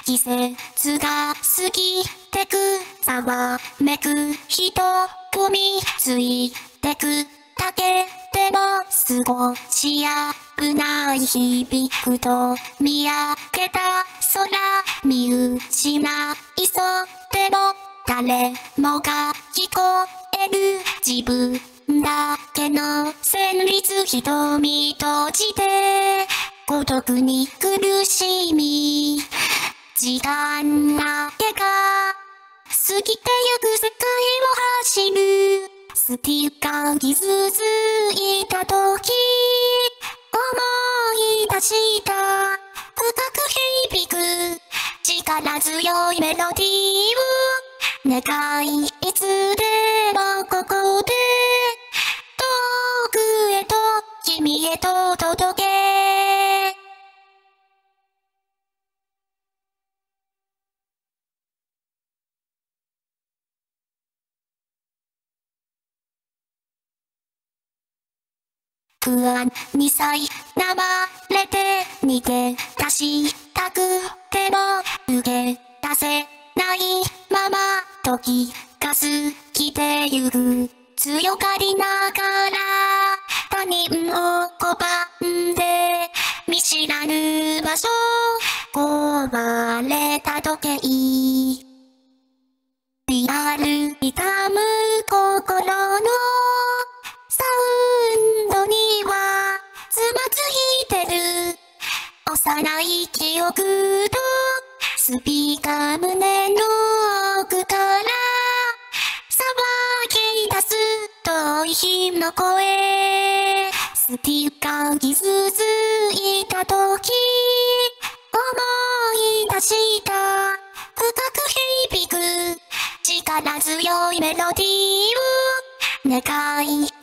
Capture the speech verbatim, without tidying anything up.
季節が過ぎてく、ざわめく人組ついてくだけでも過ごしやすない日々ふと見上げた空見失いそうでも誰もが聞こえる自分だけの旋律瞳閉じて孤独に苦しみ時間だけが過ぎてゆく世界を走るスティッカー傷ついた時思い出した深く響く力強いメロディーを願いいつでもここで遠くへと君へと届け不安にさえ流れて逃げ出したくても受け出せないまま時が過ぎてゆく強がりながら他人を拒んで見知らぬ場所壊れた時計リアル痛む心のサウンドにはつまずいてる幼い記憶とスピーカー胸の奥から騒ぎ出す遠い日の声スティッカー傷ついた時思い出した深く響く力強いメロディーを願い